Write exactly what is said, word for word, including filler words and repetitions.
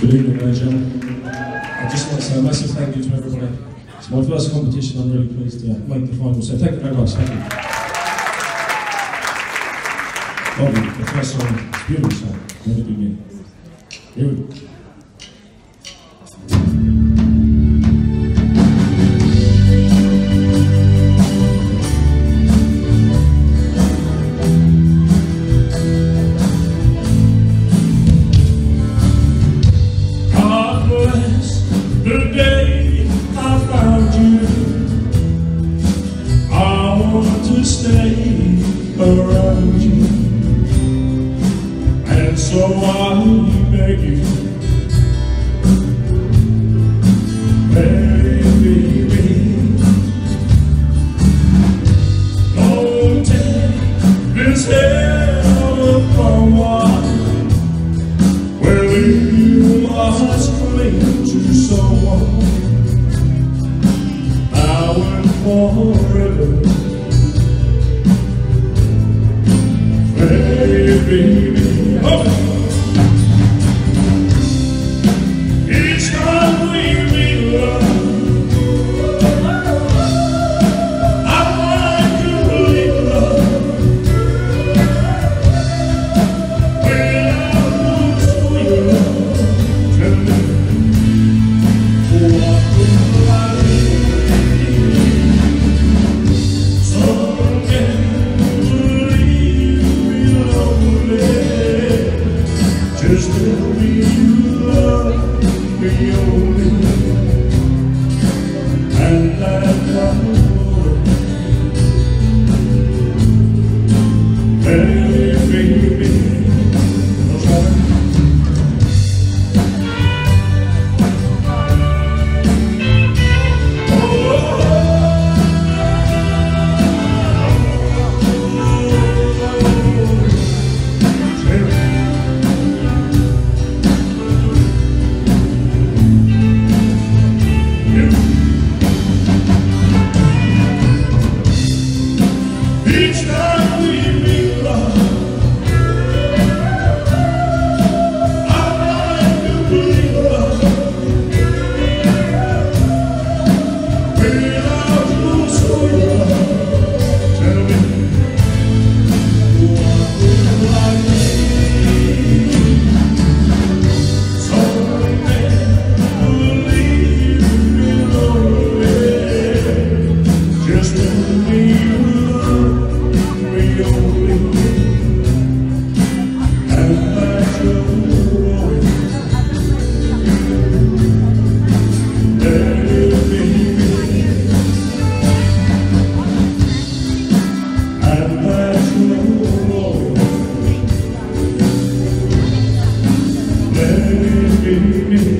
Good evening, ladies and gentlemen. I just want to say a massive thank you to everybody. It's my first competition. I'm really pleased to make the final. So thank you very much. Thank you. Lovely. The first song, it's a beautiful song. Never Be Me. Here we go. The day I found you, I want to stay around you, and so I beg you, baby, don't take this hell for one. Well, you must cling to someone now and forever, baby. Oh. Each time we meet, love, I want to believe, love, when I lose for you, love, tell me. Just tell me you love me only, and that I will. Hey, baby, don't try. Each time we meet, love, I like to believe, love, without you, so love, tell me, what would I need? Someday will leave me lonely. Just tell me you me only, and that you're growing, baby, and that you're growing, baby.